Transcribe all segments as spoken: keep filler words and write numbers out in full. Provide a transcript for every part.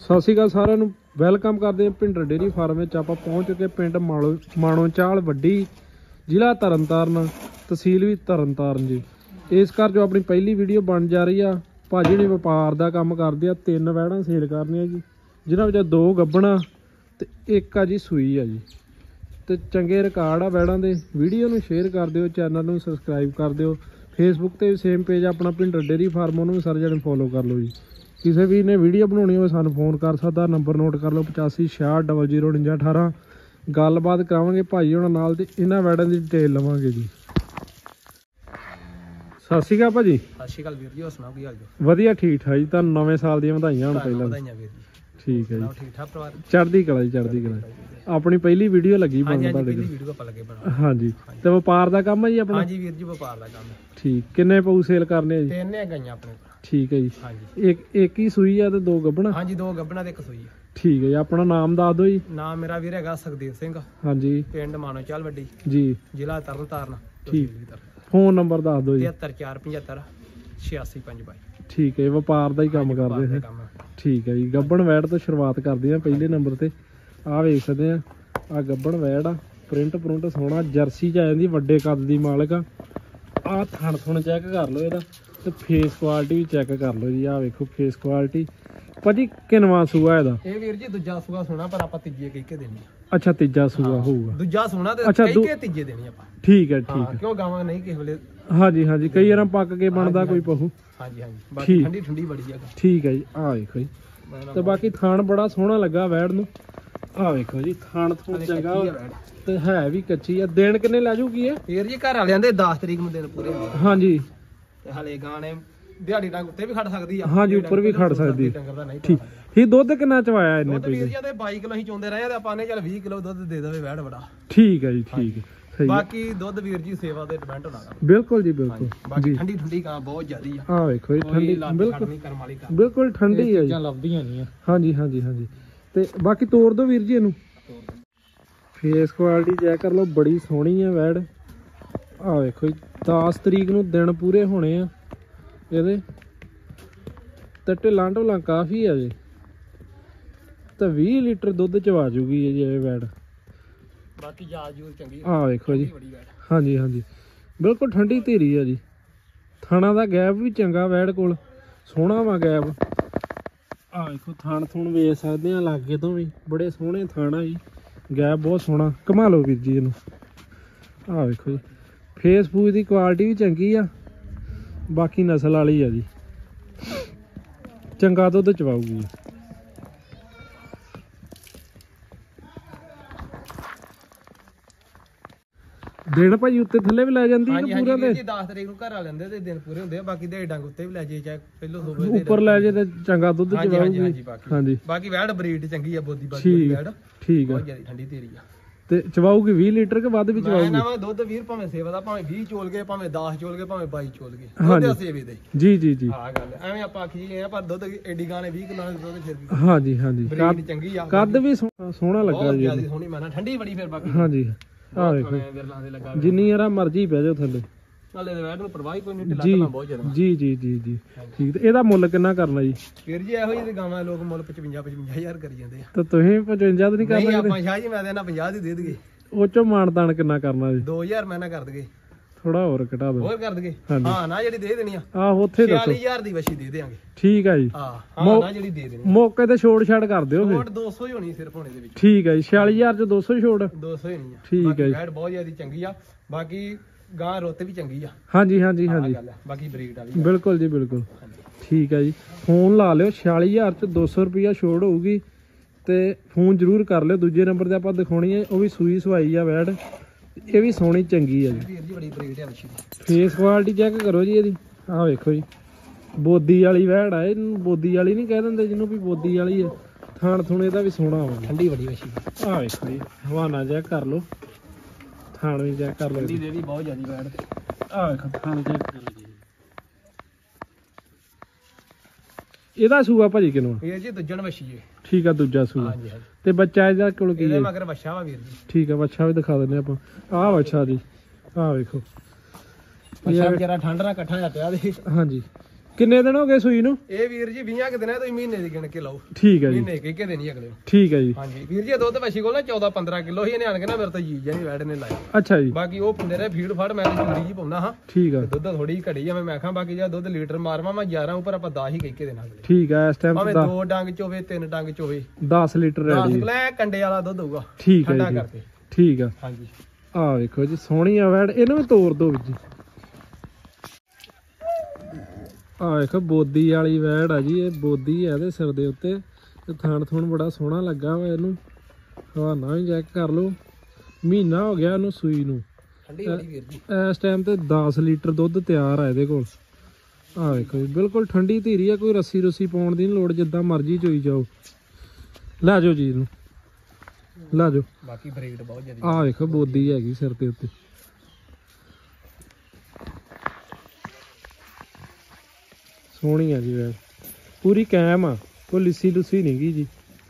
ਸਤਿ ਸ਼੍ਰੀ ਅਕਾਲ ਸਾਰਿਆਂ ਨੂੰ ਵੈਲਕਮ ਕਰਦੇ ਹਾਂ ਭਿੰਡਰ ਡੇਅਰੀ ਫਾਰਮ ਵਿੱਚ। ਆਪਾਂ ਪਹੁੰਚ ਚੁੱਕੇ ਪਿੰਡ ਮਾਣੋ ਮਾਣੋਚਾਲ ਵੱਡੀ, ਜ਼ਿਲ੍ਹਾ ਤਰਨਤਾਰਨ, ਤਹਿਸੀਲ ਵੀ ਤਰਨਤਾਰਨ ਜੀ। ਇਸ ਘਰ ਜੋ ਆਪਣੀ ਪਹਿਲੀ ਵੀਡੀਓ ਬਣ ਜਾ ਰਹੀ ਆ। ਭਾਜੀ ਨੇ ਵਪਾਰ ਦਾ ਕੰਮ ਕਰਦੇ ਆ। ਤਿੰਨ ਵੈੜਾਂ ਸੇਲ ਕਰਨੀਆਂ ਜੀ, ਜਿਨ੍ਹਾਂ ਵਿੱਚ ਦੋ ਗੱਭਣਾ ਤੇ ਇੱਕ ਆ ਜੀ ਸੂਈ ਆ ਜੀ। ਤੇ ਚੰਗੇ ਰਿਕਾਰਡ ਆ ਵੈੜਾਂ ਦੇ। ਵੀਡੀਓ ਨੂੰ ਸ਼ੇਅਰ ਕਰ ਦਿਓ, ਚੈਨਲ ਨੂੰ ਸਬਸਕ੍ਰਾਈਬ ਕਰ ਦਿਓ। ਫੇਸਬੁੱਕ ਤੇ ਸੇਮ ਪੇਜ ਆਪਣਾ ਭਿੰਡਰ ਡੇਅਰੀ ਫਾਰਮ, ਉਹਨੂੰ ਵੀ ਸਾਰੇ ਜਣੇ ਫੋਲੋ ਕਰ ਲਓ ਜੀ। ਕਿਸੇ ਵੀ ਨੇ ਵੀਡੀਓ ਬਣਾਉਣੀ ਹੋਵੇ ਸਾਨੂੰ ਫੋਨ ਕਰ ਸਕਦਾ। ਨੰਬਰ ਨੋਟ ਕਰ ਲਓ ਪਚਾਸੀ ਛਿਆਹਠ ਡਬਲ ਜ਼ੀਰੋ ਉਣੰਜਾ ਅਠਾਰਾਂ। ਗੱਲਬਾਤ ਕਰਾਵਾਂਗੇ ਭਾਈ ਹੋਣਾ ਨਾਲ ਤੇ ਇਹਨਾਂ ਵੈੜਾਂ ਦੀ ਡਿਟੇਲ ਲਵਾਂਗੇ ਜੀ। ਸਤਿ ਸ਼੍ਰੀ ਅਕਾਲ ਭਾਜੀ। ਸਤਿ ਸ਼੍ਰੀ ਅਕਾਲ ਵੀਰ ਜੀ, ਹੋਰ ਸੁਣਾਓ ਕੀ ਹਾਲ ਜੀ? ਵਧੀਆ ਠੀਕ ਠਾਕ ਜੀ। ਤੁਹਾਨੂੰ ਨਵੇਂ ਸਾਲ ਦੀਆਂ ਵਧਾਈਆਂ ਹੋਣ ਪਹਿਲਾਂ। ਵਧਾਈਆਂ ਵੀਰ ਜੀ। ਠੀਕ ਹੈ ਜੀ, ਠੀਕ ਠਾਕ ਪਰਿਵਾਰ? ਚੜ੍ਹਦੀ ਕਲਾ ਜੀ, ਚੜ੍ਹਦੀ ਕਲਾ। ਆਪਣੀ ਪਹਿਲੀ ਵੀਡੀਓ ਲੱਗੀ ਬਣ ਤੁਹਾਡੇ ਪਹਿਲੀ ਵੀਡੀਓ ਆਪਾਂ ਲੱਗੇ ਬਣਾ। ਹਾਂਜੀ, ਤੇ ਵਪਾਰ ਦਾ ਕੰਮ ਹੈ ਜੀ ਆਪਣਾ? ਹਾਂਜੀ ਵੀਰ ਜੀ, ਵਪਾਰ ਦਾ ਕੰਮ ਹੈ। ਠੀਕ, ਕਿੰਨੇ ਪਊ ਸੇਲ ਕਰਨੇ ਆ ਜੀ? ਤਿੰਨ ਹੈ ਗਈਆਂ ਆਪਣੇ ਕੋਲ। ਠੀਕ ਹੈ ਜੀ। ਹਾਂਜੀ, ਇੱਕ ਇੱਕ ਹੀ ਸੂਈ ਆ ਤੇ ਦੋ ਗੱਭਣਾ? ਹਾਂਜੀ, ਦੋ ਗੱਭਣਾ ਤੇ ਇੱਕ ਸੂਈ ਹੈ। ਠੀਕ ਹੈ ਜੀ। ਆਪਣਾ ਨਾਮ ਦੱਸ ਦਿਓ ਜੀ। ਨਾਮ ਮੇਰਾ ਵੀਰ ਹੈਗਾ ਸੁਖਦੇਵ ਸਿੰਘ। ਹਾਂਜੀ, ਪਿੰਡ ਮਾਣੋਚਾਲ ਵੱਡੀ ਜੀ, ਜ਼ਿਲ੍ਹਾ ਤਰਨਤਾਰਨ। ਠੀਕ। ਫੋਨ ਨੰਬਰ ਦੱਸ ਦਿਓ ਜੀ। ਤਿਹੱਤਰ ਚਾਰ ਪੰਝੱਤਰ ਛਿਆਸੀ ਪੰਜ ਬਾਈ। ਠੀਕ ਹੈ, ਵਪਾਰ ਦਾ ਹੀ ਕੰਮ ਕਰਦੇ ਨੇ। ਠੀਕ ਹੈ ਜੀ। ਗੱਭਣ ਵੈੜ ਤੋਂ ਸ਼ੁਰੂਆਤ ਕਰਦੇ ਆ ਪਹਿਲੇ ਨੰਬਰ ਤੇ। ਆਹ ਵੇਖ ਸਕਦੇ ਆ, ਆਹ ਗੱਭਣ ਵੈੜ ਆ। ਪ੍ਰਿੰਟ ਪ੍ਰਿੰਟ ਸੋਹਣਾ, ਜਰਸੀ ਚ ਆ ਜਾਂਦੀ, ਵੱਡੇ ਕੱਦ ਦੀ ਮਾਲਕ ਆ। ਆਹ ਥਣ ਥਣ ਚੈੱਕ ਕਰ ਲਓ ਇਹਦਾ, ਤੇ ਫੇਸ ਕੁਆਲਿਟੀ ਵੀ ਚੈੱਕ ਕਰ ਲਓ ਜੀ। ਆਹ ਵੇਖੋ ਫੇਸ ਕੁਆਲਿਟੀ। ਭਾਜੀ ਕਿੰਨਵਾਂ ਸੂਆ ਇਹਦਾ? ਇਹ ਵੀਰ ਜੀ ਦੂਜਾ ਸੂਆ ਸੋਣਾ, ਪਰ ਆਪਾਂ ਤੀਜੇ ਕਹਿ ਕੇ ਦੇਣੀ ਆ। ਅੱਛਾ, ਤੀਜਾ ਸੂਆ ਹੋਊਗਾ। ਦੂਜਾ ਸੋਣਾ ਤੇ ਅੱਛਾ, ਕਹਿ ਕੇ ਤੀਜੇ ਦੇਣੀ ਆਪਾਂ। ਠੀਕ ਹੈ, ਠੀਕ ਹੈ। ਕਿਉਂ ਗਾਵਾਂ ਨਹੀਂ ਕਿਸੇ ਵੇਲੇ। ਹਾਂਜੀ ਹਾਂਜੀ, ਕਈ ਵਾਰ ਪੱਕ ਕੇ ਬਣਦਾ ਕੋਈ ਪਹੂ। ਹਾਂਜੀ ਹਾਂਜੀ, ਬਾਕੀ ਠੰਡੀ ਠੰਡੀ ਬੜੀ ਆ। ਠੀਕ ਹੈ ਜੀ। ਆਹ ਵੇਖੋ ਜੀ, ਤੇ ਬਾਕੀ ਥਾਣ ਬੜਾ ਸੋਹਣਾ ਲੱਗਾ ਵੈੜ ਨੂੰ। ਆਹ ਵੇਖੋ ਜੀ, ਥਾਣ ਥੂਣ ਚੰਗਾ ਤੇ ਹੈ ਵੀ ਕੱਚੀ ਆ। ਦਿਨ ਕਿੰਨੇ ਲੈ ਜੂਗੀ ਇਹ? ਫੇਰ ਜੀ ਘਰ ਵਾਲਿਆਂ ਦੇ ਦਸ ਤਰੀਕ ਨੂੰ ਦਿਨ ਪੂਰੇ ਹੁੰਦੇ। ਹਾਂਜੀ, ਤੇ ਹਲੇ ਗਾਣੇ ਦਿਹਾੜੀ ਡੰਗ ਉੱਤੇ ਵੀ ਖੜ ਸਕਦੀ ਆ। ਹਾਂਜੀ, ਉੱਪਰ ਵੀ ਖੜ ਸਕਦੀ। ਠੀਕ। ਇਹ ਦੁੱਧ ਕਿੰਨਾ ਚਵਾਇਆ ਇਹਨੇ ਪਹਿਲੇ? ਵੀਰ ਜੀ ਤੇ ਬਾਈ ਕਿਲੋ ਅਸੀਂ ਚੋਂਦੇ ਰਹੇ ਆ, ਤੇ ਆਪਾਂ ਨੇ ਚੱਲ ਵੀਹ ਕਿਲੋ ਦੁੱਧ ਦੇ ਦੇਵੇ ਵੈੜ ਬੜਾ। ਠੀਕ ਹੈ ਜੀ, ਠੀਕ ਹੈ। ਬਾਕੀ ਦੁੱਧ ਵੀਰ ਜੀ ਸੇਵਾ ਤੇ ਡਿਪੈਂਡ ਹੋਣਾ। ਬਿਲਕੁਲ ਜੀ, ਬਿਲਕੁਲ। ਬਾਕੀ ਠੰਡੀ ਠੰਡੀ ਕਾਂ ਬਹੁਤ ਜ਼ਿਆਦੀ ਆ। ਆਹ ਵੇਖੋ ਜੀ, ਠੰਡੀ ਬਿਲਕੁਲ ਬਿਲਕੁਲ ਠੰਡੀ ਆ ਜੀ। ਲੱਭਦੀਆਂ ਨਹੀਂ ਆ। ਹਾਂਜੀ ਹਾਂਜੀ ਹਾਂਜੀ। ਤੇ ਬਾਕੀ ਤੋੜ ਦੋ ਵੀਰ ਜੀ ਇਹਨੂੰ। ਫੇਸ ਕੁਆਲਿਟੀ ਚੈੱਕ ਕਰ ਲਓ, ਬੜੀ ਸੋਹਣੀ ਆ ਵੈੜ। ਆਹ ਵੇਖੋ ਜੀ, ਦਸ ਤਰੀਕ ਨੂੰ ਦਿਨ ਪੂਰੇ ਹੋਣੇ ਆ ਇਹਦੇ। ਤੇ ਢਿੱਲਾਂ ਢੋਲਾਂ ਕਾਫੀ ਆ ਜੀ, ਤੇ ਵੀਹ ਲੀਟਰ ਦੁੱਧ ਚਵਾ ਜੂਗੀ ਜੀ ਇਹ ਵੈੜ। ਬਾਕੀ ਜਾਤ ਜੂਤ ਚੰਗੀ। ਆਹ ਵੇਖੋ ਜੀ, ਹਾਂਜੀ ਹਾਂਜੀ, ਬਿਲਕੁਲ ਠੰਡੀ ਧੀਰੀ ਆ ਜੀ। ਥਾਣਾ ਦਾ ਗੈਪ ਵੀ ਚੰਗਾ ਵੈੜ ਕੋਲ, ਸੋਹਣਾ ਵਾ ਗੈਪ। ਆਹ ਵੇਖੋ, ਥਾਣ ਥੂਣ ਵੇਚ ਸਕਦੇ ਆ ਲਾਗੇ ਤੋਂ ਵੀ, ਬੜੇ ਸੋਹਣੇ ਥਾਣਾ ਜੀ। ਗੈਪ ਬਹੁਤ ਸੋਹਣਾ। ਘੁਮਾ ਲਓ ਵੀਰ ਜੀ ਇਹਨੂੰ। ਆਹ ਵੇਖੋ ਜੀ, ਫੇਸ ਫੂਸ ਦੀ ਕੁਆਲਿਟੀ ਵੀ ਚੰਗੀ ਆ। ਬਾਕੀ ਨਸਲ ਵਾਲੀ ਆ ਜੀ, ਚੰਗਾ ਦੁੱਧ ਚਵਾਊਗੀ। ਦਿਨ ਭਾਈ ਉੱਤੇ ਥੱਲੇ ਵੀ ਲੈ ਜਾਂਦੀ ਹੈ ਪੂਰਾ ਤੇ? ਦਸ ਤਰੀਕ ਨੂੰ ਘਰ ਆ ਲੈਂਦੇ ਤੇ ਦਿਨ ਪੂਰੇ ਹੁੰਦੇ ਆ। ਬਾਕੀ ਦੇ ਡੰਗ ਉੱਤੇ ਵੀ ਲੈ ਜੇ, ਚਾਹੇ ਪਹਿਲੋਂ ਹੋਵੇ ਉੱਪਰ ਲੈ ਜੇ ਤੇ ਚੰਗਾ ਦੁੱਧ ਚਵਾਊਗੀ। ਹਾਂਜੀ, ਬਾਕੀ ਵੈੜ ਬਰੀਡ ਚੰਗੀ ਆ, ਬੋਦੀ ਬਾਕੀ ਵੈੜ ਠੀਕ ਆ। ਬਹੁਤ ਜ਼ਿਆਦਾ ਠੰਡੀ ਤੇਰੀ ਆ। ਤੇ ਚਵਾਊਗੀ ਵੀਹ ਲੀਟਰ ਕੇ ਵੱਧ ਵੀ ਚਵਾਊਗੀ? ਨਾ ਦੁੱਧ ਵੀਰ ਭਾਵੇਂ ਸੇਵਾ ਦਾ, ਭਾਵੇਂ ਵੀਹ ਚੋਲ ਗਏ, ਭਾਵੇਂ ਦਸ ਚੋਲ ਗਏ, ਭਾਵੇਂ ਬਾਈ ਚੋਲ ਗਏ, ਦੁੱਧ ਸੇਵੇ ਦੇ। ਜੀ ਜੀ ਜੀ, ਹਾਂ ਗੱਲ ਐਵੇਂ ਆਪਾਂ ਆਖੀ ਆ, ਪਰ ਦੁੱਧ ਏਡੀ ਗਾਂ ਨੇ ਵੀਹ ਕਿਲੋ ਦਾ ਦੁੱਧ ਫਿਰ ਵੀ। ਹਾਂਜੀ ਹਾਂਜੀ, ਬਰੀਡ ਚੰਗੀ ਆ। ਕੱਦ ਵੀ ਸੋਹਣਾ ਲੱਗਾ ਜੀ, ਬਹੁਤ ਸੋਹਣੀ। ਮੈਂ ਠੰਡੀ ਬੜੀ ਫਿਰ ਬਾਕੀ। ਹਾਂਜੀ, ਆਹ ਵੇਖੋ, ਜਿੰਨੀ ਯਾਰਾ ਮਰਜ਼ੀ ਬਹਿ ਜਾਓ ਥੱਲੇ, ਨਾਲੇ ਵੈੜ ਨੂੰ ਪਰਵਾਹ ਕੋਈ ਨਹੀਂ। ਢਿੱਲਾ ਬਹੁਤ ਜ਼ਿਆਦਾ। ਜੀ ਜੀ ਜੀ ਜੀ, ਠੀਕ। ਤੇ ਇਹਦਾ ਮੁੱਲ ਕਿੰਨਾ ਕਰਨਾ ਜੀ? ਵੀਰ ਜੀ ਇਹੋ ਜਿਹੀ ਗਾਵਾਂ ਲੋਕ ਮੁੱਲ ਪਚਵੰਜਾ ਪਚਵੰਜਾ ਹਜ਼ਾਰ ਕਰੀ ਜਾਂਦੇ ਆ। ਤੇ ਤੁਸੀਂ ਪਚਵੰਜਾ ਤਾਂ ਨਹੀਂ ਕਰਨਾ? ਆਪਾਂ ਸ਼ਾਹ ਜੀ, ਮੈਂ ਤਾਂ ਇਹਨਾਂ ਪੰਜਾਹ ਦੀ ਦੇ ਦਈਏ। ਉਹ ਚੋਂ ਮਾਨਤਾਨ ਕਿੰਨਾ ਕਰਨਾ ਜੀ? ਦੋ ਹਜ਼ਾਰ ਮੈਂ ਨਾ ਕਰ ਦਈਏ। ਥੋੜਾ ਹੋਰ ਘਟਾ ਦੋ। ਹੋਰ ਕਰ ਦਈਏ? ਹਾਂ ਨਾ, ਜਿਹੜੀ ਦੇ ਦੇਣੀ ਆ। ਆਹੋ, ਉੱਥੇ ਦੱਸੋ। ਛਿਆਲੀ ਹਜ਼ਾਰ ਦੀ ਵਛੀ ਦੇ ਦੇਾਂਗੇ। ਠੀਕ ਆ ਜੀ। ਹਾਂ ਹਾਂ, ਨਾ ਜਿਹੜੀ ਦੇ ਦੇਣੀ। ਮੌਕੇ ਤੇ ਛੋੜ ਛਾੜ ਕਰ ਦਿਓ ਫਿਰ। ਛੋੜ ਦੋ ਸੌ ਹੀ ਹੋਣੀ ਸਿਰਫ ਹੋਣੇ ਦੇ ਵਿੱਚ। ਠੀਕ ਆ ਜੀ, ਛਿਆਲੀ ਹਜ਼ਾਰ ਚ ਦੋ ਸੌ ਛੋੜ? ਦੋ ਸੌ ਹੀ ਹੋਣੀ ਆ। ਠੀਕ ਆ ਜੀ। ਵੈੜ ਬਹੁਤ ਜ਼ਿਆਦਾ ਚੰਗੀ ਆ। ਬਾਕੀ ਗਾਂ ਰੁੱਤ ਵੀ ਚੰਗੀ ਆ। ਹਾਂਜੀ ਹਾਂਜੀ ਹਾਂਜੀ, ਬਾਕੀ ਬਰੀਡ ਵਾਲੀ। ਬਿਲਕੁਲ ਜੀ, ਬਿਲਕੁਲ। ਠੀਕ ਆ ਜੀ। ਫੋਨ ਲਾ ਲਿਓ, ਛਿਆਲੀ ਹਜ਼ਾਰ ਚ ਦੋ ਸੌ ਰੁਪਇਆ ਛੋੜ ਹੋਊਗੀ। ਤੇ ਫੋਨ ਜ਼ਰੂਰ ਕਰ ਲਿਓ। ਦੂਜੇ ਨੰਬਰ ਤੇ ਆਪਾਂ ਦਿਖਾਉਣੀ ਹੈ, ਉਹ ਵੀ ਸੂਈ ਸਵਾਈ ਆ ਵੈੜ। ਇਹ ਵੀ ਸੋਹਣੀ ਚੰਗੀ ਆ ਜੀ। ਫੇਸ ਕੁਆਲਿਟੀ ਚੈੱਕ ਕਰੋ ਜੀ ਇਹਦੀ। ਆਹ ਵੇਖੋ ਜੀ, ਬੋਦੀ ਵਾਲੀ ਵੈੜ ਆ। ਇਹਨੂੰ ਬੋਦੀ ਵਾਲੀ ਨਹੀਂ ਕਹਿ ਦਿੰਦੇ, ਜਿਹਨੂੰ ਵੀ ਬੋਦੀ ਵਾਲੀ ਆ। ਥਾਣ ਥੁਣ ਇਹਦਾ ਵੀ ਸੋਹਣਾ ਵਾ, ਠੰਡੀ ਬੜੀ ਵਛੀ। ਆਹ ਵੇਖੋ ਜੀ, ਹਵਾਨਾ ਚੈੱਕ ਕਰ ਲਓ, ਥਾਣ ਵੀ ਚੈੱਕ ਕਰ ਲਓ। ਇਹਦੀ ਬਹੁਤ ਜ਼ਿਆਦਾ ਵੈੜ। ਆਹ ਵੇਖੋ, ਥਾਣ ਚੈੱਕ ਕਰ ਲਓ। ਇਹਦਾ ਸੂਆ ਭਾਜੀ ਕਿਨੂੰ? ਇਹ ਜੀ ਦੂਜਣ ਵਛੀ ਹੈ। ਠੀਕ ਆ, ਦੂਜਾ ਸੂਆ। ਤੇ ਬੱਚਾ ਇਹਦਾ ਕੋਲ ਕੀ ਹੈ? ਮਗਰ ਬੱਚਾ ਵਾ ਵੀਰ ਜੀ। ਠੀਕ ਆ, ਬੱਚਾ ਵੀ ਦਿਖਾ ਦਿੰਦੇ ਆਪਾਂ। ਆਹ ਬੱਚਾ ਜੀ, ਆਹ ਵੇਖੋ, ਬੱਚਾ ਵਿਚਾਰਾ ਠੰਡ ਨਾਲ ਇਕੱਠਾ ਜਾ ਪਿਆ ਦੇ। ਹਾਂਜੀ, ਕਿੰਨੇ ਦਿਨ ਹੋ ਗਏ ਸੂਈ ਨੂੰ? ਇਹ ਵੀਰ ਜੀ ਵੀਹ ਕਿ ਦਿਨ ਹੈ, ਤੁਸੀਂ ਮਹੀਨੇ ਦੀ ਗਿਣ ਕੇ ਲਾਓ। ਠੀਕ ਹੈ ਜੀ, ਮਹੀਨੇ ਕੇ ਕੇ ਦੇਣੀ ਅਗਲੇ। ਠੀਕ ਹੈ ਜੀ। ਹਾਂਜੀ ਵੀਰ ਜੀ ਦੁੱਧ ਵਸ਼ੀ ਕੋਲ ਨਾ ਚੌਦਾਂ ਪੰਦਰਾਂ ਕਿਲੋ ਹੀ ਇਹਨੇ ਆਣ ਕੇ ਨਾ ਮੇਰੇ ਤੋਂ ਜੀ ਜਾਨੀ ਵੈੜ ਨੇ ਲਾਇਆ। ਅੱਛਾ ਜੀ। ਬਾਕੀ ਉਹ ਪਿੰਡੇ ਦੇ ਫੀਡ ਫੜ ਮੈਂ ਚੂੜੀ ਜੀ ਪਾਉਣਾ ਹਾਂ। ਠੀਕ ਆ। ਦੁੱਧ ਥੋੜੀ ਘੜੀ ਆ ਮੈਂ ਖਾਂ, ਬਾਕੀ ਜੇ ਦੁੱਧ ਲੀਟਰ ਮਾਰਵਾ ਮੈਂ ਗਿਆਰਾਂ ਉੱਪਰ ਆਪਾਂ ਦਸ ਹੀ ਕਹਿ ਕੇ ਦੇਣਾ ਅਗਲੇ। ਠੀਕ ਆ। ਇਸ ਟਾਈਮ ਭਾਵੇਂ ਦੋ ਡੰਗ ਚੋਵੇ ਤਿੰਨ ਡੰਗ ਚੋਵੇ ਦਸ ਲੀਟਰ ਰੈਡੀ ਦਸ ਲੈ ਕੰਡੇ ਵਾਲਾ ਦੁੱਧ ਹੋਊਗਾ। ਠੀਕ ਹੈ ਠੰਡਾ ਜੀ, ਕਰਕੇ। ਠੀਕ ਆ। ਹਾਂਜੀ ਆ ਵੇਖੋ ਜੀ ਸੋਹਣੀ ਆ ਵੈੜ, ਇਹਨੂੰ ਵੀ ਤੋੜ ਦੋ ਜੀ। ਆ ਵੇਖੋ ਬੋਦੀ ਵਾਲੀ ਵੈੜ ਆ ਜੀ, ਇਹ ਬੋਦੀ ਆ ਇਹਦੇ ਸਿਰ ਦੇ ਉੱਤੇ ਤੇ ਥਣ ਥਣ ਬੜਾ ਸੋਹਣਾ ਲੱਗਾ ਵਾ ਇਹਨੂੰ। ਹਵਾਨਾ ਵੀ ਚੈੱਕ ਕਰ ਲਓ, ਮਹੀਨਾ ਹੋ ਗਿਆ ਇਹਨੂੰ ਸੂਈ ਨੂੰ। ਠੰਡੀ ਵਾਲੀ ਵੀਰ ਜੀ ਇਸ ਟਾਈਮ ਤੇ ਦਸ ਲੀਟਰ ਦੁੱਧ ਤਿਆਰ ਆ ਇਹਦੇ ਕੋਲ। ਆ ਵੇਖੋ ਜੀ ਬਿਲਕੁਲ ਠੰਡੀ ਧੀਰੀ ਆ, ਕੋਈ ਰੱਸੀ ਰੁੱਸੀ ਪਾਉਣ ਦੀ ਨੀ ਲੋੜ, ਜਿੱਦਾਂ ਮਰਜ਼ੀ ਚੋਈ ਜਾਓ। ਲੈ ਜਾਓ ਜੀ ਇਹਨੂੰ, ਲੈ ਜਾਓ। ਬਾਕੀ ਬਰੀਡ ਬਹੁਤ ਜ਼ਿਆਦਾ। ਆ ਵੇਖੋ ਬੋਦੀ ਹੈਗੀ ਸਿਰ ਦੇ ਉੱਤੇ। ਸੋਹਣੀ ਆ ਜੀ ਵੈੜ, ਪੂਰੀ ਕਾਇਮ ਆ, ਕੋਈ ਲਿੱਸੀ ਲੁੱਸੀ ਨੀ ਗੀ ਜੀ।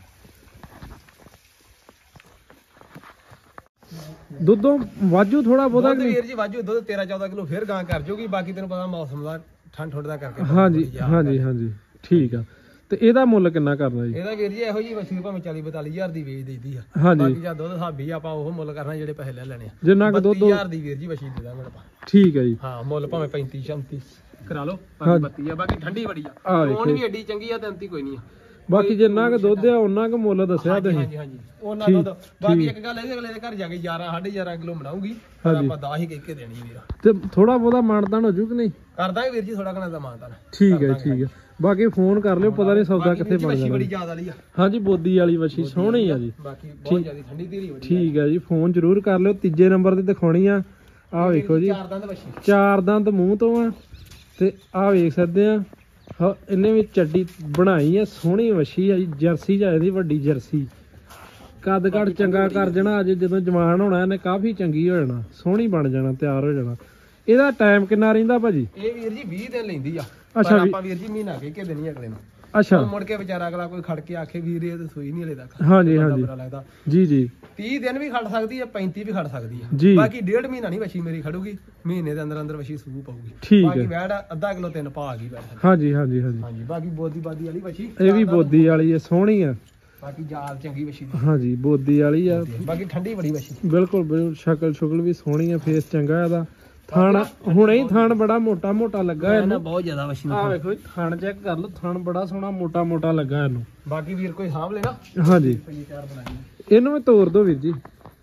ਦੁੱਧੋਂ ਵਾਜੂ ਥੋੜਾ ਬਹੁਤਾ ਦੁੱਧ ਵੀਰ ਜੀ ਵਾਜੂ ਦੁੱਧ ਤੇਰਾਂ ਚੌਦਾਂ ਕਿਲੋ ਫੇਰ ਗਾਂ ਕਰ ਜੂਗੀ। ਬਾਕੀ ਤੈਨੂੰ ਪਤਾ ਮੌਸਮ ਦਾ ਠੰਡ ਠੰਡ ਦਾ ਕਰਕੇ। ਹਾਂਜੀ ਹਾਂਜੀ ਹਾਂਜੀ ਠੀਕ ਆ। ਤੇ ਇਹਦਾ ਮੁੱਲ ਕਿੰਨਾ ਕਰਨਾ ਜੀ? ਇਹਦਾ ਵੀਰ ਜੀ ਇਹੋ ਜੀ ਵਸੀ ਭਾਵੇਂ ਚਾਲੀ ਬਤਾਲੀ ਹਜ਼ਾਰ ਦੀ ਵੇਚ ਦੇਈਦੀ ਆ। ਹਾਂਜੀ। ਬਾਕੀ ਜਾਂ ਦੁੱਧ ਹਾਬੀ ਆਪਾਂ ਉਹ ਮੁੱਲ ਕਰਨਾ ਜਿਹੜੇ ਪੈਸੇ ਲੈ ਲੈਣੇ ਆ। ਜਿੰਨਾ ਕੁ ਦੁੱਧ ਬੱਤੀ ਹਜ਼ਾਰ ਦੀ ਵੀਰ ਜੀ ਵਸੀ ਦੇ ਦਾਂਗੇ ਆਪਾਂ। ਠੀਕ ਹੈ ਜੀ। ਹਾਂ ਮੁੱਲ ਭਾਵੇਂ ਪੈਂਤੀ ਛੱਤੀ ਕਰਾ ਲਓ। ਬਾਕੀ ਬੱਤੀ ਆ, ਬਾਕੀ ਠੰਡੀ ਬੜੀ ਆ, ਸੋਣ ਵੀ ਏਡੀ ਚੰਗੀ ਆ ਤੇ ਅੰਤੀ ਕੋਈ ਨਹੀਂ ਆ। ਬਾਕੀ ਜਿੰਨਾ ਕੁ ਦੁੱਧ ਆ ਉਹਨਾਂ ਕੁ ਮੁੱਲ ਦੱਸਿਆ ਤੁਸੀਂ। ਹਾਂਜੀ ਹਾਂਜੀ ਉਹਨਾਂ ਦੁੱਧ। ਬਾਕੀ ਇੱਕ ਗੱਲ ਇਹਦੇ ਅਗਲੇ ਦੇ ਘਰ ਜਾ ਕੇ ਗਿਆਰਾਂ ਸਾਢੇ ਗਿਆਰਾਂ ਕਿਲੋ ਬਣਾਉਗੀ, ਪਰ ਆਪਾਂ ਦਸ ਹੀ ਕਹਿ ਕੇ ਦੇਣੀ ਵੀਰ। ਤੇ ਥੋੜਾ ਬਹੁਤਾ ਮਾਨਤਾਨ ਹੋ ਜੂ ਕਿ ਨਹੀਂ? ਕਰ ਦਾਂਗੇ ਵੀਰ ਜੀ ਥੋੜਾ ਘਣਾ ਦਾ ਮਾਨਤਾਨ। ਠੀਕ ਹੈ ਠੀਕ ਹੈ। ਬਾਕੀ ਫੋਨ ਕਰ ਲਿਓ, ਪਤਾ ਨਹੀਂ ਸੌਦਾ ਕਿੱਥੇ ਬਣ ਜਾਣਾ। ਬੜੀ ਜ਼ਿਆਦਾ ਵਾਲੀ ਆ। ਹਾਂਜੀ ਬੋਦੀ ਵਾਲੀ ਵਛੀ ਸੋਹਣੀ ਆ ਜੀ। ਬਾਕੀ ਬਹੁਤ ਜ਼ਿਆਦਾ ਠੰਡੀ ਧੀਰੀ ਬੜੀ। ਠੀਕ ਹੈ ਜੀ, ਫੋਨ ਜ਼ਰੂਰ ਕਰ ਲਿਓ। ਤੀਜੇ ਨੰਬਰ ਤੇ ਦਿਖਾਉਣੀ ਆ। ਆ ਵੇਖੋ ਜੀ ਚਾਰ ਦੰਦ ਵਛੀ, ਚਾਰ ਦੰਦ ਮੂੰਹ ਤੋਂ ਆ ਤੇ ਆ ਵੇਖ ਸਕਦੇ ਆ ਇਹਨੇ ਵੀ ਚੱਡੀ ਬਣਾਈ ਆ, ਸੋਹਣੀ ਵਛੀ ਆ ਜੀ। ਜਰਸੀ ਜਾਂ ਇਹਦੀ ਵੱਡੀ ਜਰਸੀ, ਕੱਦ ਕੱਦ ਚੰਗਾ ਕਰ ਜਾਣਾ। ਅਜੇ ਜਦੋਂ ਜਵਾਨ ਹੋਣਾ ਇਹਨੇ ਕਾਫੀ ਚੰਗੀ ਹੋ ਜਾਣਾ, ਸੋਹਣੀ ਬਣ ਜਾਣਾ, ਤਿਆਰ ਹੋ ਜਾਣਾ। ਇਹਦਾ ਟਾਈਮ ਕਿੰਨਾ ਰਹਿੰਦਾ ਭਾਜੀ? ਇਹ ਵੀਰ ਜੀ ਵੀਹ ਦਿਨ ਲੈਂਦੀ ਆ। ਅੱਛਾ ਆਪਾਂ ਵੀਰ ਜੀ ਮਹੀਨਾ ਕਹਿ ਕੇ ਦੇਣੀ ਅਗਲੇ ਨੂੰ। ਅੱਛਾ ਮੁੜ ਕੇ ਵਿਚਾਰਾ ਅਗਲਾ ਕੋਈ ਖੜ ਕੇ ਆਖੇ ਵੀਰ ਇਹ ਤਾਂ ਸੂਈ ਨਹੀਂ ਹਲੇ ਤੱਕ। ਹਾਂਜੀ ਹਾਂਜੀ ਜੀ ਜੀ। ਤੀਹ ਦਿਨ ਵੀ ਖੜ ਸਕਦੀ ਆ, ਪੈਂਤੀ ਵੀ ਖੜ ਸਕਦੀ ਆ। ਬਾਕੀ ਡੇਢ ਮਹੀਨਾ ਨਹੀਂ ਵਛੀ ਮੇਰੀ ਖੜੂਗੀ, ਮਹੀਨੇ ਦੇ ਅੰਦਰ ਅੰਦਰ ਵਛੀ ਸੂ ਪਾਊਗੀ। ਠੀਕ ਹੈ। ਬਾਕੀ ਵੈੜ ਅੱਧਾ ਕਿਲੋ ਤਿੰਨ ਪਾ ਆ ਗਈ ਵੈੜ। ਹਾਂਜੀ ਹਾਂਜੀ ਹਾਂਜੀ ਹਾਂਜੀ। ਬਾਕੀ ਬੋਦੀ ਬਾਦੀ ਵਾਲੀ ਵਛੀ, ਇਹ ਵੀ ਬੋਦੀ ਵਾਲੀ ਹੈ, ਸੋਹਣੀ ਆ। ਬਾਕੀ ਜਾਲ ਚੰਗੀ ਵਛੀ ਦੀ। ਹਾਂਜੀ ਬੋਦੀ ਵਾਲੀ ਆ। ਬਾਕੀ ਠੰਡੀ ਬੜੀ ਵਛੀ। ਬਿਲਕੁਲ ਬਿਲਕੁਲ, ਸ਼ਕਲ ਸ਼ੁਕਲ ਵੀ ਸੋਹਣੀ ਆ, ਫੇਸ ਚੰਗਾ ਇਹਦਾ। ਥਣ ਹੁਣੇ ਹੀ ਥਣ ਬੜਾ ਮੋਟਾ ਮੋਟਾ ਲੱਗਾ ਇਹਨੂੰ, ਬਹੁਤ ਜ਼ਿਆਦਾ ਵਛੀ। ਆ ਵੇਖੋ ਥਣ ਚੈੱਕ ਕਰ ਲਓ, ਥਣ ਬੜਾ ਸੋਹਣਾ ਮੋਟਾ ਮੋਟਾ ਲੱਗਾ ਇਹਨੂੰ। ਬਾਕੀ ਵੀਰ ਕੋਈ ਸਾਂਭ ਲੈਣਾ। ਹਾਂਜੀ ਇਹਨੂੰ ਵੀ ਤੋੜ ਦੋ ਵੀਰ ਜੀ।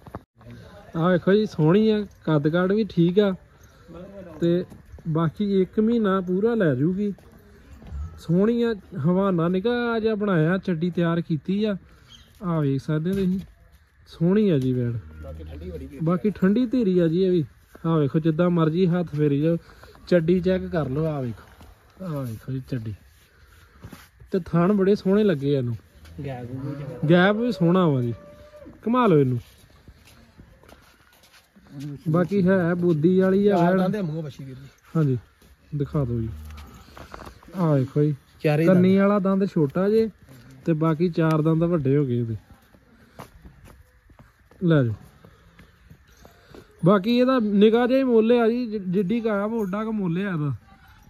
ਆ ਵੇਖੋ ਜੀ ਸੋਹਣੀ ਆ, ਕੱਦ ਕਾਠ ਵੀ ਠੀਕ ਆ ਤੇ ਬਾਕੀ ਇੱਕ ਮਹੀਨਾ ਪੂਰਾ ਲੈ ਜੂਗੀ। ਸੋਹਣੀ ਆ, ਹਵਾਨਾ ਨਿੱਕਾ ਜਿਹਾ ਬਣਾਇਆ, ਚੱਡੀ ਤਿਆਰ ਕੀਤੀ ਆ। ਆ ਵੇਖ ਸਕਦੇ ਤੁਸੀਂ, ਸੋਹਣੀ ਆ ਜੀ ਵੈੜ। ਬਾਕੀ ਠੰਡੀ ਧੀਰੀ ਆ ਜੀ ਇਹ ਵੀ। ਆ ਵੇਖੋ ਜਿੱਦਾਂ ਮਰਜੀ ਹੱਥ ਫੇਰੀ ਜਾਓ, ਚੱਡੀ ਚੈੱਕ ਕਰ ਲਓ। ਆ ਵੇਖੋ, ਆ ਵੇਖੋ ਜੀ ਚੱਡੀ ਤੇ ਥਣ ਬੜੇ ਸੋਹਣੇ ਲੱਗੇ ਇਹਨੂੰ। ਗੈਪ ਵੀ ਸੋਹਣਾ ਵਾ ਜੀ, ਘੁਮਾ ਲਓ ਇਹਨੂੰ। ਬਾਕੀ ਹੈ ਬੋਦੀ ਵਾਲੀ ਆ। ਹਾਂਜੀ ਦਿਖਾ ਦਿਓ ਜੀ। ਆ ਵੇਖੋ ਜੀ ਕੰਨੀ ਵਾਲਾ ਦੰਦ ਛੋਟਾ ਜੇ ਤੇ ਬਾਕੀ ਚਾਰ ਦੰਦ ਵੱਡੇ ਹੋ ਗਏ ਇਹਦੇ। ਲੈ ਜਾਓ। ਬਾਕੀ ਇਹਦਾ ਨਿਗਾਹ ਜਿਹਾ ਹੀ ਮੁੱਲ ਆ ਜੀ, ਜਿੱਡੀ ਕਾ ਓਡਾ ਕ ਮੁੱਲ ਆ ਇਹਦਾ।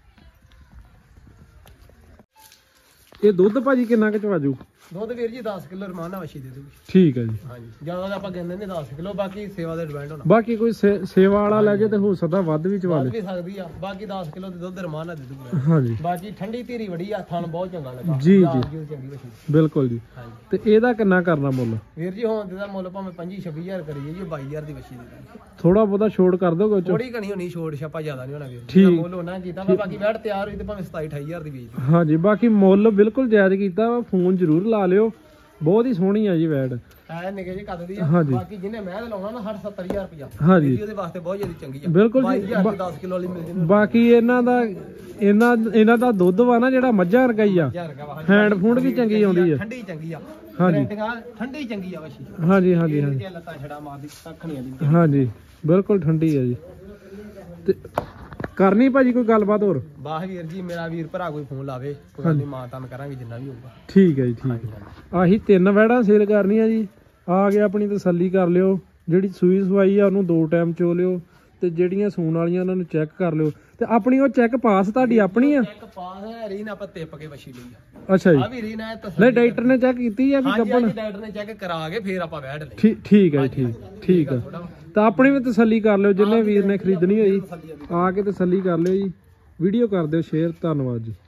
ਇਹ ਦੁੱਧ ਭਾਜੀ ਕਿੰਨਾ ਕੁ ਚਵਾਜੂ? ਦੁੱਧ ਵੀਰ ਜੀ ਦਸ ਕਿਲੋ ਰਮਾਨਾ ਵਛੀ ਦੇ ਦੂਗੀ। ਠੀਕ ਹੈ ਜੀ। ਹਾਂਜੀ ਜਿਆਦਾ ਆਪਾਂ ਕਹਿੰਦੇ ਨੇ ਦਸ ਕਿਲੋ, ਬਾਕੀ ਸੇਵਾ ਦੇ ਡਿਪੈਂਡ ਹੋਣਾ। ਬਾਕੀ ਕੋਈ ਸੇਵਾ ਵਾਲਾ ਲੈ ਜੇ ਤੇ ਹੋ ਸਕਦਾ ਵੱਧ ਵੀ ਚਵਾ ਲੈ ਵੀ ਸਕਦੀ ਆ। ਬਾਕੀ ਦਸ ਕਿਲੋ ਦੇ ਦੁੱਧ ਰਮਾਨਾ ਦੇ ਦੂਗਾ। ਹਾਂਜੀ। ਬਾਕੀ ਠੰਡੀ ਧੀਰੀ ਬੜੀ ਆ, ਥਣ ਬਹੁਤ ਚੰਗਾ ਲੱਗਾ ਜੀ ਜੀ ਚੰਗੀ ਵਛੀ। ਬਿਲਕੁਲ ਜੀ। ਤੇ ਇਹਦਾ ਕਿੰਨਾ ਕਰਨਾ ਮੁੱਲ? ਵੀਰ ਜੀ ਹੁਣ ਇਹਦਾ ਮੁੱਲ ਭਾਵੇਂ ਪੱਚੀ ਛੱਬੀ ਹਜ਼ਾਰ ਕਰੀਏ ਜੀ, ਬਾਈ ਹਜ਼ਾਰ ਦੀ ਵਛੀ ਦੇ ਦਾਂਗੇ। ਥੋੜਾ ਬਹੁਤਾ ਛੋੜ ਕਰ ਦੋਗੇ? ਥੋੜੀ ਘਣੀ ਹੋਣੀ ਛੋੜ, ਛਾਪਾ ਜ਼ਿਆਦਾ ਨਹੀਂ ਹੋਣਾ ਵੀਰ ਜੀ। ਮੁੱਲ ਹੋਣਾ ਕੀਤਾ ਵਾ। ਬਾਕੀ ਵੈੜ ਤਿਆਰ ਹੋਈ ਤੇ ਭਾਵੇਂ ਸਤਾਈ ਅਠਾਈ ਹਜ਼ਾਰ ਦੀ ਵੇਚ ਦਿਓ। ਹਾਂਜੀ ਬਾਕੀ ਮੁੱਲ ਬਿਲਕੁਲ ਜਾਇਜ਼ ਕੀਤਾ ਵਾ, ਫੋਨ ਜ਼ਰੂਰ ਲਾ ਲਿਓ। ਬਹੁਤ ਹੀ ਸੋਹਣੀ ਆ ਜੀ ਵੈੜ। ਐ ਨਿੱਕੇ ਜਿਹੇ ਕੱਦ ਦੀ ਆ। ਬਾਕੀ ਜਿਹਨੇ ਮਹਿਲ ਲਾਉਣਾ ਨਾ ਸੱਠ ਸੱਤਰ ਹਜ਼ਾਰ ਰੁਪਇਆ, ਹਾਂਜੀ ਉਹਦੇ ਵਾਸਤੇ ਬਹੁਤ ਜ਼ਿਆਦਾ ਚੰਗੀ ਆ। ਬਿਲਕੁਲ ਜੀ। ਦਸ ਕਿਲੋ ਵਾਲੀ ਮਿਲ ਜੇ। ਬਾਕੀ ਇਹਨਾਂ ਦਾ ਇਹਨਾਂ ਇਹਨਾਂ ਦਾ ਦੁੱਧ ਵਾ ਨਾ ਜਿਹੜਾ ਮੱਝਾਂ ਵਰਗਾ ਹੀ ਆ, ਹੈਂਡ ਫੂਡ ਵੀ ਚੰਗੀ ਆਉਂਦੀ ਆ। ਠੰਡੀ ਚੰਗੀ ਆ। ਹਾਂਜੀ ਠੰਡੀ ਚੰਗੀ ਆ ਵਛੀ। ਹਾਂਜੀ ਹਾਂਜੀ ਹਾਂਜੀ ਲੱਤਾਂ ਛੜਾ ਮਾਰਦੀ ਕੱਖ ਨਹੀਂ ਆਉਂਦੀ। ਹਾਂਜੀ ਬਿਲਕੁਲ ਠੰਡੀ ਆ ਜੀ। ਤੇ ਕਰਨੀ ਭਾਜੀ ਕੋਈ ਗੱਲਬਾਤ ਹੋਰ? ਬਾਹ ਵੀਰ ਜੀ ਮੇਰਾ ਵੀਰ ਭਰਾ ਕੋਈ ਫੋਨ ਲਾਵੇ, ਕੋਈ ਗੱਲ ਨਹੀਂ ਮਾਂ ਤਾਨ ਕਰਾਂਗੇ ਜਿੰਨਾ ਵੀ ਹੋਊਗਾ। ਠੀਕ ਹੈ ਜੀ ਠੀਕ ਹੈ। ਆਹੀ ਤਿੰਨ ਵੈੜਾਂ ਸੇਲ ਕਰਨੀਆਂ ਜੀ। ਆ ਕੇ ਆਪਣੀ ਤਸੱਲੀ ਕਰ ਲਿਓ। ਜਿਹੜੀ ਸੂਈ ਸਵਾਈ ਆ ਉਹਨੂੰ ਦੋ ਟਾਈਮ ਚੋ ਲਿਓ, ਤੇ ਜਿਹੜੀਆਂ ਸੂਣ ਵਾਲੀਆਂ ਉਹਨਾਂ ਨੂੰ ਚੈੱਕ ਕਰ ਲਿਓ ਤੇ ਆਪਣੀ ਉਹ ਚੈੱਕ ਪਾਸ ਤੁਹਾਡੀ ਆਪਣੀ ਆ ਚੈੱਕ ਪਾਸ ਹੈ ਰੀਨ ਆਪਾਂ ਟਿੱਪ ਕੇ ਵਛੀ ਲਈ ਆ ਅੱਛਾ ਜੀ ਆ ਵੀ ਰੀਨ ਹੈ ਨਹੀਂ ਡਾਕਟਰ ਨੇ ਚੈੱਕ ਕੀਤੀ ਆ ਵੀ ਹਾਂਜੀ ਗੱਬਣ ਡਾਕਟਰ ਨੇ ਚੈੱਕ ਕਰਾ ਕੇ ਫੇਰ ਆਪਾਂ ਵੈੜ ਲਈ ਠੀਕ ਠੀਕ ਹੈ ਜੀ ਠੀਕ ਠੀਕ ਆ ਤਾਂ ਆਪਣੀ ਵੀ ਤਸੱਲੀ ਕਰ ਲਿਓ ਜਿੰਨੇ ਵੀਰ ਨੇ ਖਰੀਦਣੀ ਹੋਈ ਆ ਕੇ ਤਸੱਲੀ ਕਰ ਲਿਓ ਜੀ ਵੀਡੀਓ ਕਰ ਦਿਓ ਸ਼ੇਅਰ ਧੰਨਵਾਦ ਜੀ।